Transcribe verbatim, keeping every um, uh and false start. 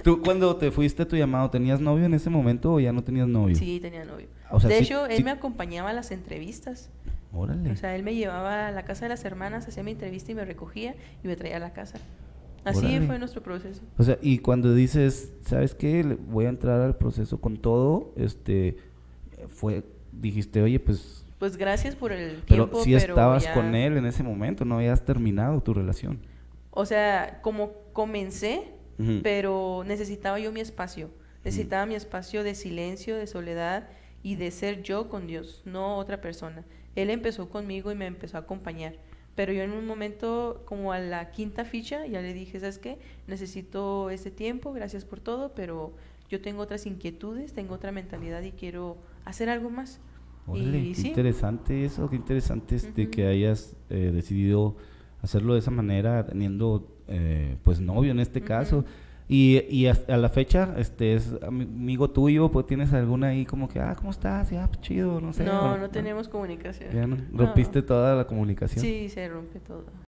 ¿Tú cuando te fuiste a tu llamado, tenías novio en ese momento o ya no tenías novio? Sí, tenía novio. O sea, de sí- hecho, él sí- me acompañaba a las entrevistas. Órale. O sea, él me llevaba a la casa de las hermanas, hacía mi entrevista y me recogía y me traía a la casa. Así Órale. fue nuestro proceso. O sea, y cuando dices, ¿sabes qué? Le- Voy a entrar al proceso con todo, este, fue, dijiste, oye, pues, Pues gracias por el pero tiempo, sí pero estabas ya- con él en ese momento, no habías terminado tu relación. O sea, como comencé, Ujú. pero necesitaba yo mi espacio. Necesitaba mi espacio de silencio, de soledad y de ser yo con Dios, no otra persona. Él empezó conmigo y me empezó a acompañar. Pero yo en un momento, como a la quinta ficha, ya le dije, ¿sabes qué? Necesito ese tiempo, gracias por todo, pero yo tengo otras inquietudes, tengo otra mentalidad y quiero hacer algo más. Órale, y qué sí, interesante eso, qué interesante este Ujú. que hayas eh, decidido hacerlo de esa manera, teniendo eh, pues novio en este Ujú. caso. Y, y hasta a la fecha, este es ami- amigo tuyo, pues tienes alguna ahí como que, ah, ¿cómo estás? Ya, pues, chido, no sé. no, o- no tenemos comunicación. Ya no, No. rompiste toda la comunicación. Sí, se rompe todo.